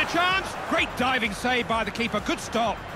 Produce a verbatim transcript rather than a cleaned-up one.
a chance. Great diving save by the keeper. Good stop.